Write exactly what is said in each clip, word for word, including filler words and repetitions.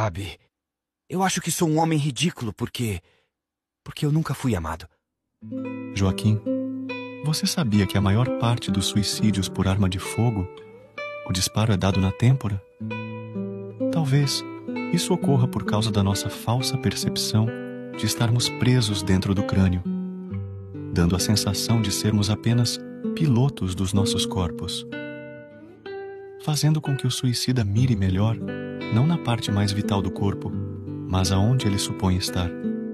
sabe, eu acho que sou um homem ridículo porque... porque eu nunca fui amado. Joaquim, você sabia que a maior parte dos suicídios por arma de fogo, o disparo é dado na têmpora? Talvez isso ocorra por causa da nossa falsa percepção de estarmos presos dentro do crânio, dando a sensação de sermos apenas pilotos dos nossos corpos, fazendo com que o suicida mire melhor, não na parte mais vital do corpo, mas aonde ele supõe estar.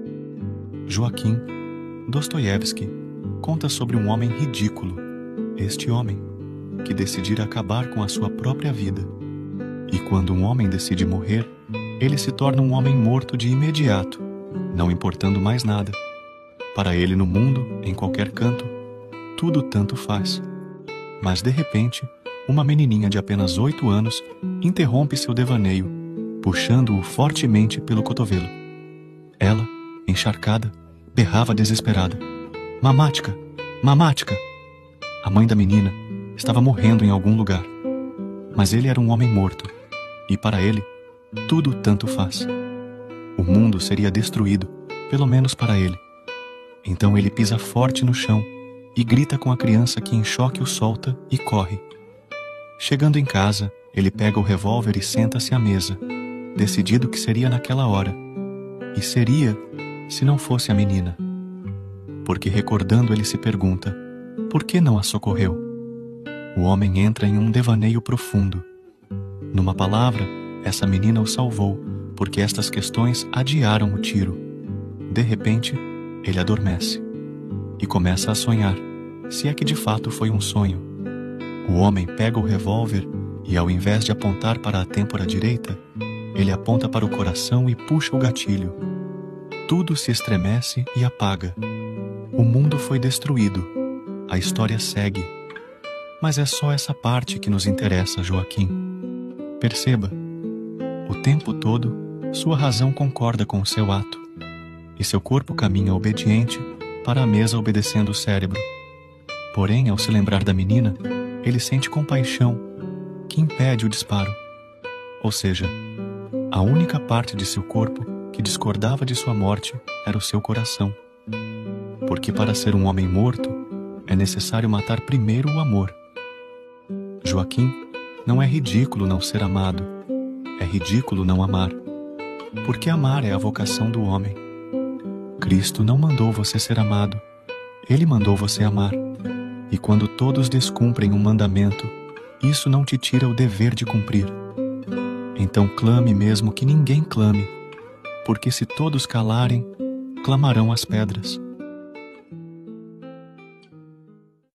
Joaquim, Dostoiévski, conta sobre um homem ridículo, este homem, que decidira acabar com a sua própria vida. E quando um homem decide morrer, ele se torna um homem morto de imediato, não importando mais nada. Para ele, no mundo, em qualquer canto, tudo tanto faz. Mas, de repente, uma menininha de apenas oito anos interrompe seu devaneio, puxando-o fortemente pelo cotovelo. Ela, encharcada, berrava desesperada: Mamática! Mamática! A mãe da menina estava morrendo em algum lugar. Mas ele era um homem morto, e para ele, tudo tanto faz. O mundo seria destruído, pelo menos para ele. Então ele pisa forte no chão e grita com a criança que em choque o solta e corre. Chegando em casa, ele pega o revólver e senta-se à mesa, decidido que seria naquela hora. E seria se não fosse a menina. Porque recordando ele se pergunta, por que não a socorreu? O homem entra em um devaneio profundo. Numa palavra, essa menina o salvou, porque estas questões adiaram o tiro. De repente, ele adormece e começa a sonhar, se é que de fato foi um sonho. O homem pega o revólver e, ao invés de apontar para a têmpora direita, ele aponta para o coração e puxa o gatilho. Tudo se estremece e apaga. O mundo foi destruído. A história segue. Mas é só essa parte que nos interessa, Joaquim. Perceba, o tempo todo, sua razão concorda com o seu ato, e seu corpo caminha obediente para a mesa obedecendo o cérebro. Porém, ao se lembrar da menina, ele sente compaixão, que impede o disparo. Ou seja, a única parte de seu corpo que discordava de sua morte era o seu coração. Porque para ser um homem morto, é necessário matar primeiro o amor. Joaquim, não é ridículo não ser amado, é ridículo não amar, porque amar é a vocação do homem. Cristo não mandou você ser amado, Ele mandou você amar. E quando todos descumprem um mandamento, isso não te tira o dever de cumprir. Então clame mesmo que ninguém clame, porque se todos calarem, clamarão as pedras.